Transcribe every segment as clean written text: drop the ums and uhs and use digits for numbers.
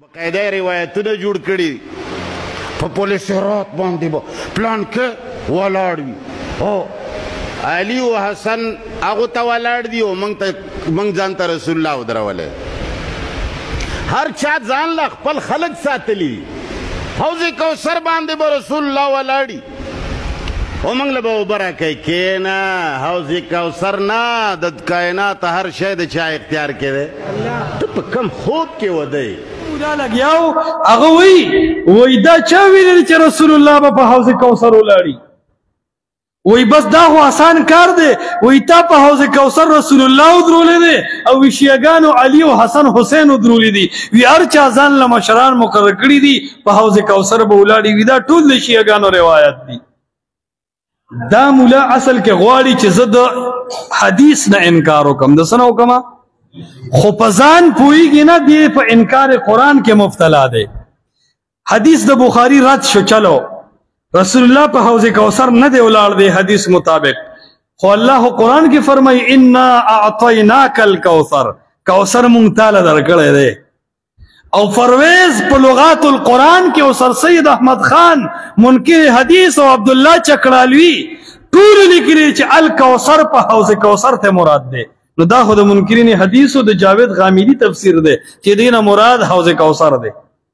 قاعده روایتونه جوړ کړي په پولیس رات باندې پلان کې ولاړ وي او علي او حسن هغه ته ولاړ دي او موږ ځان ته رسول الله ودرولې هر چا ځان له خپل خلق ساتلی حوض کوثر باندې به رسول الله ولاړي او موږ له به اوبه راکوي کښېنه حوض کوثر نه د کائنات هر شی د چا اختیار کې دی ته په کم خوب کې ودی دا لګیاو هغه وایي دا چا ویلي چې رسول الله به په حوض کوثر ولاړي وایي بس دا خو آسان کار دی وایي تا په حوض کوثر رسول الله ودرولی دی او وي شیعګانو علي او حسن حسین ودرولی دي وي هر چا ځان له مشران مقرر کړي دي په حوض کوثر به ولاړي وي دا ټول د شیعګانو روایت دي دا مولا اصل کې غواړي چې زه د حدیث نه انکار وکم د څه نه وکمه خو په ځان پوهېږي نه دی په انکار قرآن کې مبتلا دی حدیث د بخاري رد شو چلو رسول الله په حوض کوثر نه دی ولاړ دی حدیث مطابق خو الله قرآن کې فرمایي انا اعطیناک الکوثر کوثر مونږ تاله درکړی دی او فرویز په لغات القرآن کې او سر سید احمد خان منکر حدیث او عبدالله چکړالوي ټول لیکلي چې الکوثر په حوض کوثر ته مراد دی نو دا خو د منکرین حدیث او د جاوید غامیدی تفسیر دی چې دینه مراد حوض کوثر دی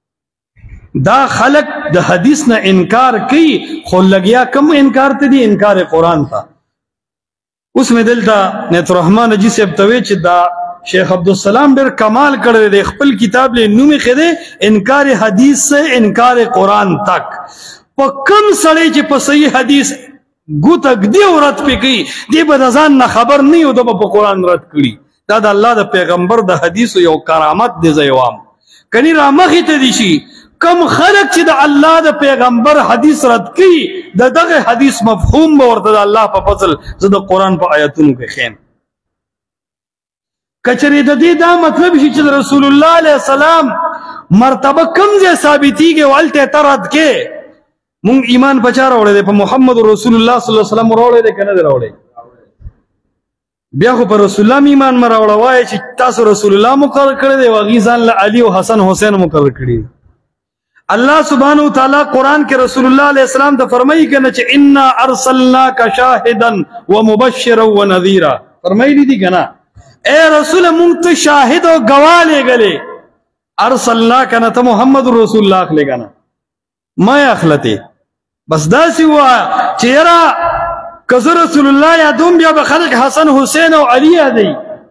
دا خلق د حدیث نه انکار کوي خو لګیا کم انکار ته دی انکار قرآن ته اوس مې دلته نیت الرحمن جی صاحب ته وی چې دا شیخ عبدالسلام ډېر کمال کړی دی خپل کتاب له نوم یې ښه دی انکار حدیث سے انکار قرآن تک په کم سړی چې په صحیح حدیث ګوتک دی او رد پې کوي دی به د ځان نه خبر نه وي او ده به په قرآن رد کړي دا د الله د پیغمبر د حدیثو یو کرامت دی زه یې وایم کني رامخې ته دي شي کم خلق چې د الله د پیغمبر حدیث رد کوي د دغه حدیث مفهوم به ورته د الله په فضل زه د قرآن په آیتونو کې ښیم کچری د دې دا مطلب شي چې رسول الله علیه السلام مرتبه کم ځای ثابتېږي او هلته ته رد کې مونږ ایمان په چا راوړی دی په محمد رسول الله صلی الله علیه وسلم راوړی دی که نه دی راوړی بیا خو په رسول الله ایمان مه راوړه وایه چې تاسو رسول الله مقرر کړی دی او هغې ځان له علي او حسن حسین مقرر کړي دي الله سبحانه وتعالی قرآن کې رسول الله علیه السلام ته فرمایي که نه چې انا ارسلناک شاهدا ومبشرا ونذیرا فرمایلی دي که نه اے رسول مونږ ته شاهد او ګواه لېږلې ارسلناک نه ته محمد رسول الله اخلې که نه ما یې اخلتې بس داسې ووایه چې یاره که زه رسول الله یادوم بیا به خلک حسن حسین او علي یادوي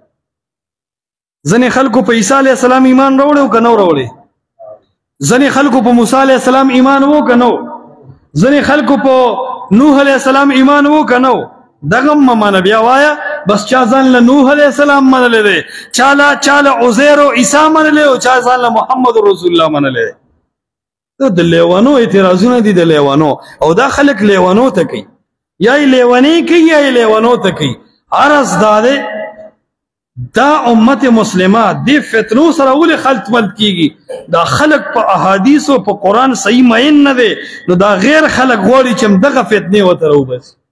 ځینې خلکو په عیسی علیه السلام ایمان راوړی او که نه راوړی ځینې خلکو په موسی علیه السلام ایمان وو که نه ځینې خلکو په نوح علیه السلام ایمان وو که نه دغه مه منه بیا وایه بس چا ځان له نوح علیه السلام منلی دی چا له عزیر او عیسی منلی او چا ځان له محمد رسول الله منلی دی د لیوانو اعتراضونه دي د لیوانو او دا خلک لیوانو ته کوي یا یې لیونی کوي یا یې لیوانو ته کوي عرض دا دی دا امت مسلمه دې فتنو سره ولې خلط ملط کیږي دا خلک په احادیثو په قرآن صحیح معین نه دی نو دا غیر خلک غواړي چې همدغه فتنې ورته راوباسي